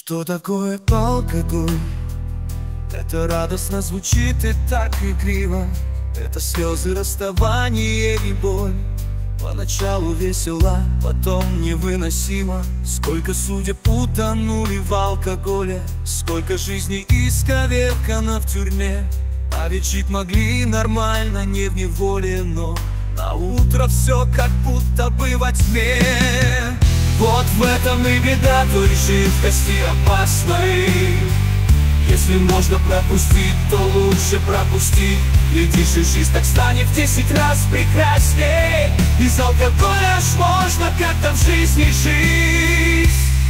Что такое алкоголь? Это радостно звучит и так игриво. Это слезы расставания и боль. Поначалу весело, потом невыносимо. Сколько судеб утонули в алкоголе, сколько жизней исковеркано в тюрьме. А ведь жить могли нормально, не в неволе, но на утро все как будто бы во тьме. Вот в этом и беда той жидкости опасной. Если можно пропустить, то лучше пропусти. Глядишь, и жизнь так станет в 10 раз прекрасней. Без алкоголя ж можно как-то в жизни жить.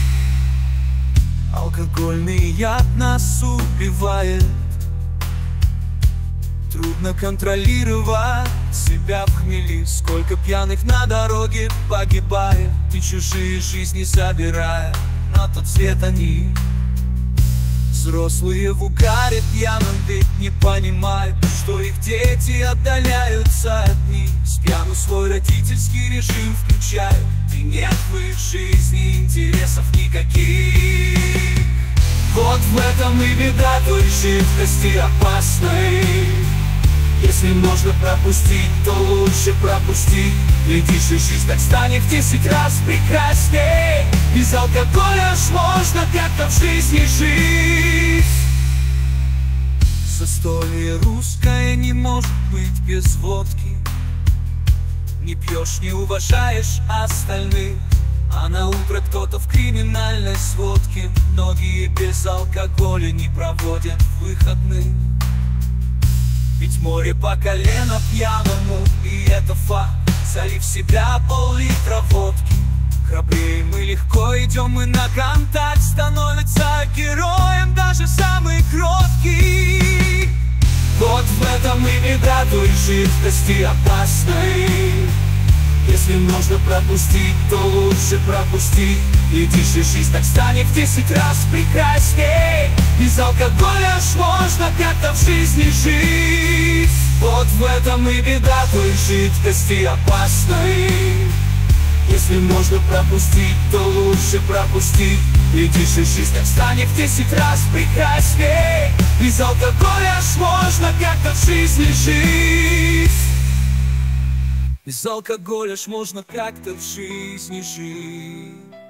Алкогольный яд нас убивает. Трудно контролировать себя в хмели. Сколько пьяных на дороге погибает, и чужие жизни забирая на тот свет они. Взрослые в угаре пьяном ведь не понимают, что их дети отдаляются от них. С пьяну свой родительский режим включают, и нет в их жизни интересов никаких. Вот в этом и беда той жидкости опасной. Если можно пропустить, то лучше пропусти. Глядишь, и жизнь так станет в 10 раз прекрасней. Без алкоголя ж можно как-то в жизни жить. Застолье русское не может быть без водки. Не пьешь, не уважаешь остальных, а на утро кто-то в криминальной сводке. Многие без алкоголя не проводят выходных. Ведь море по колено пьяному, и это факт. Залив в себя пол-литра водки, храбрее мы легко идем, и на контакт становится героем даже самый кроткий. Вот в этом и беда той жидкости опасной. Если можно пропустить, то лучше пропусти. Глядишь, и жизнь так станет в 10 раз прекрасней. Без алкоголя ж можно как-то в жизни жить. Вот в этом и беда той жидкости опасной. Если можно пропустить, то лучше пропусти. Глядишь, и жизнь так станет в 10 раз прекрасней. Без алкоголя ж можно как-то в жизни жить. Без алкоголя ж можно как-то в жизни жить.